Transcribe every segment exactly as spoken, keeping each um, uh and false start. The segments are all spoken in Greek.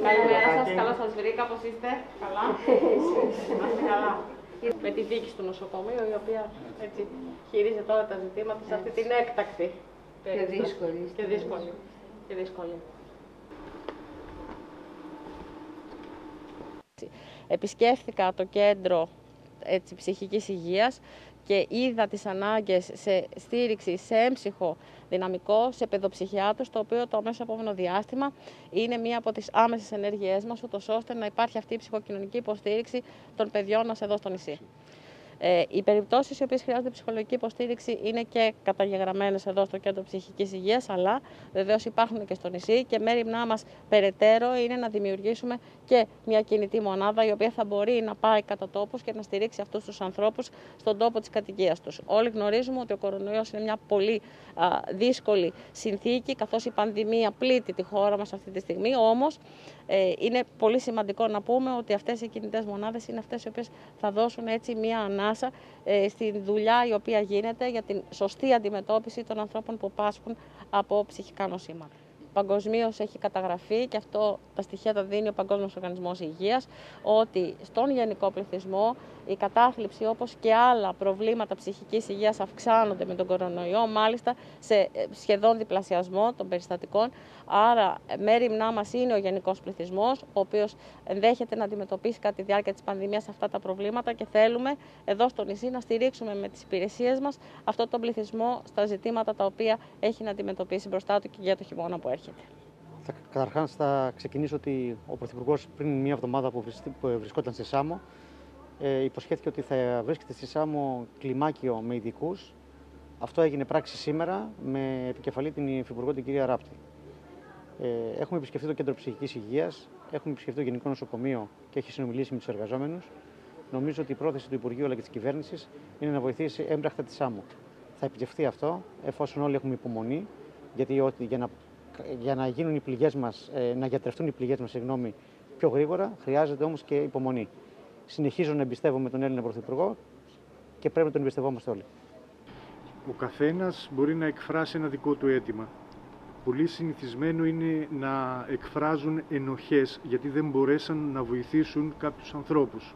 Καλημέρα σας, καλώς σας βρήκα, πώς είστε, καλά, είμαστε καλά. Με τη διοίκηση του νοσοκομείου, η οποία έτσι χειρίζεται όλα τα ζητήματα σε αυτή την έκτακτη και δύσκολη. Και δύσκολη. Και δύσκολη. Επισκέφθηκα το κέντρο έτσι, ψυχικής υγείας και είδα τις ανάγκες σε στήριξη σε έμψυχο δυναμικό, σε παιδοψυχιάτρους, το οποίο το αμέσως επόμενο διάστημα είναι μία από τις άμεσες ενέργειές μας, ούτως ώστε να υπάρχει αυτή η ψυχοκοινωνική υποστήριξη των παιδιών μας εδώ στο νησί. Ε, οι περιπτώσεις οι οποίες χρειάζονται ψυχολογική υποστήριξη είναι και καταγεγραμμένες εδώ στο κέντρο ψυχικής υγείας, αλλά βεβαίως υπάρχουν και στο νησί και μέριμνά μας περαιτέρω είναι να δημιουργήσουμε και μια κινητή μονάδα η οποία θα μπορεί να πάει κατά τόπους και να στηρίξει αυτούς τους ανθρώπους στον τόπο της κατοικίας τους. Όλοι γνωρίζουμε ότι ο κορονοϊός είναι μια πολύ α, δύσκολη συνθήκη, καθώς η πανδημία πλήττει τη χώρα μας αυτή τη στιγμή, όμως ε, είναι πολύ σημαντικό να πούμε ότι αυτές οι κινητές μονάδες είναι αυτές οι οποίες θα δώσουν έτσι μια ανάσα ε, στη δουλειά η οποία γίνεται για την σωστή αντιμετώπιση των ανθρώπων που πάσχουν από ψυχικά νοσήματα. Παγκοσμίως έχει καταγραφεί, και αυτό τα στοιχεία τα δίνει ο Παγκόσμιος Οργανισμός Υγείας, ότι στον γενικό πληθυσμό η κατάθλιψη όπως και άλλα προβλήματα ψυχικής υγείας αυξάνονται με τον κορονοϊό, μάλιστα σε σχεδόν διπλασιασμό των περιστατικών. Άρα μέριμνά μας είναι ο γενικός πληθυσμός, ο οποίος ενδέχεται να αντιμετωπίσει κατά τη διάρκεια της πανδημίας αυτά τα προβλήματα και θέλουμε εδώ στο νησί να στηρίξουμε με τις υπηρεσίες μας αυτόν τον πληθυσμό στα ζητήματα τα οποία έχει να αντιμετωπίσει μπροστά του και για το χειμώνα που έρχεται. Καταρχάς θα ξεκινήσω ότι ο Πρωθυπουργός πριν μία εβδομάδα που βρισκόταν στη Σάμο ε, υποσχέθηκε ότι θα βρίσκεται στη Σάμο κλιμάκιο με ειδικούς. Αυτό έγινε πράξη σήμερα με επικεφαλή την Υφυπουργό την κυρία Ράπτη. Ε, έχουμε επισκεφτεί το Κέντρο Ψυχικής Υγείας, έχουμε επισκεφτεί το Γενικό Νοσοκομείο και έχει συνομιλήσει με τους εργαζόμενους. Νομίζω ότι η πρόθεση του Υπουργείου αλλά και της κυβέρνησης είναι να βοηθήσει έμπρακτα τη Σάμο. Θα επιτευχθεί αυτό εφόσον όλοι έχουμε υπομονή, γιατί ότι για να Για να γίνουν οι πληγές μας, να γιατρευτούν οι πληγές μας συγγνώμη, πιο γρήγορα, χρειάζεται όμως και υπομονή. Συνεχίζω να εμπιστεύομαι τον Έλληνα Πρωθυπουργό και πρέπει να τον εμπιστευόμαστε όλοι. Ο καθένας μπορεί να εκφράσει ένα δικό του αίτημα. Πολύ συνηθισμένο είναι να εκφράζουν ενοχές γιατί δεν μπορέσαν να βοηθήσουν κάποιους ανθρώπους.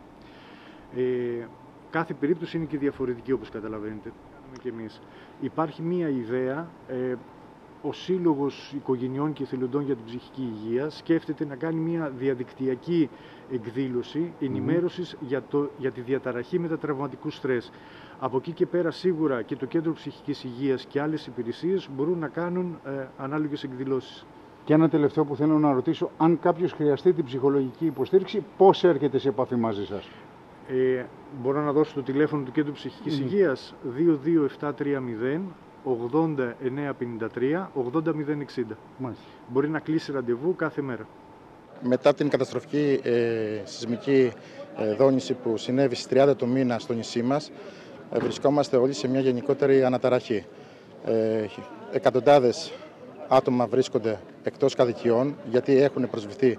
Ε, κάθε περίπτωση είναι και διαφορετική, όπως καταλαβαίνετε. Και εμείς. Υπάρχει μία ιδέα. Ε, Ο Σύλλογος Οικογενειών και Εθελοντών για την Ψυχική Υγεία σκέφτεται να κάνει μια διαδικτυακή εκδήλωση ενημέρωσης mm-hmm. για, το, για τη διαταραχή μετατραυματικού στρες. Από εκεί και πέρα σίγουρα και το Κέντρο Ψυχικής Υγείας και άλλες υπηρεσίες μπορούν να κάνουν ε, ανάλογες εκδηλώσεις. Και ένα τελευταίο που θέλω να ρωτήσω, αν κάποιος χρειαστεί την ψυχολογική υποστήριξη, πώς έρχεται σε επαφή μαζί σας? Ε, μπορώ να δώσω το τηλέφωνο του Κέντρου Ψυχικής mm-hmm. Υγείας δύο δύο επτά τρία μηδέν ογδόντα εννέα πενήντα τρία ογδόντα μηδέν εξήντα. Μάλιστα. Μπορεί να κλείσει ραντεβού κάθε μέρα. Μετά την καταστροφική ε, σεισμική ε, δόνηση που συνέβη στις τριάντα του μήνα στο νησί μας, ε, βρισκόμαστε όλοι σε μια γενικότερη αναταραχή. Ε, εκατοντάδες άτομα βρίσκονται εκτός κατοικιών γιατί έχουν προσβηθεί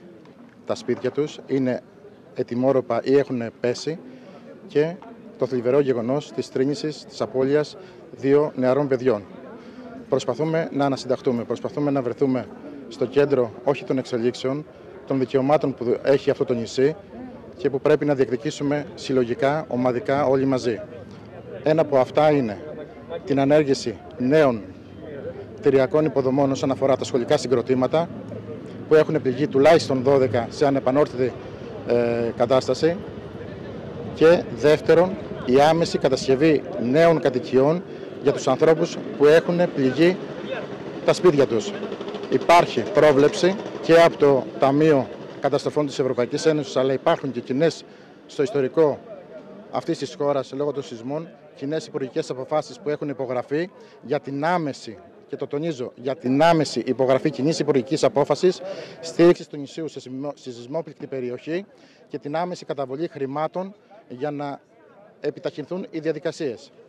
τα σπίτια τους, είναι ετοιμόρροπα ή έχουν πέσει, και το θλιβερό γεγονός της τρήνησης, της απώλειας δύο νεαρών παιδιών. Προσπαθούμε να ανασυνταχτούμε, προσπαθούμε να βρεθούμε στο κέντρο όχι των εξελίξεων, των δικαιωμάτων που έχει αυτό το νησί και που πρέπει να διεκδικήσουμε συλλογικά, ομαδικά, όλοι μαζί. Ένα από αυτά είναι την ανέργηση νέων κτηριακών υποδομών όσον αφορά τα σχολικά συγκροτήματα, που έχουν πληγεί τουλάχιστον δώδεκα σε ανεπανόρθωτη ε, κατάσταση, και δεύτερον, η άμεση κατασκευή νέων κατοικιών για τους ανθρώπους που έχουν πληγεί τα σπίτια τους. Υπάρχει πρόβλεψη και από το Ταμείο Καταστροφών της Ευρωπαϊκής Ένωσης, αλλά υπάρχουν και κοινές στο ιστορικό αυτής της χώρας λόγω των σεισμών, κοινές υπουργικές αποφάσεις που έχουν υπογραφεί για την άμεση, και το τονίζω, για την άμεση υπογραφή κοινής υπουργικής απόφασης στήριξης του νησιού σε σεισμόπληκτη περιοχή και την άμεση καταβολή χρημάτων για να επιταχυνθούν οι διαδικασίες.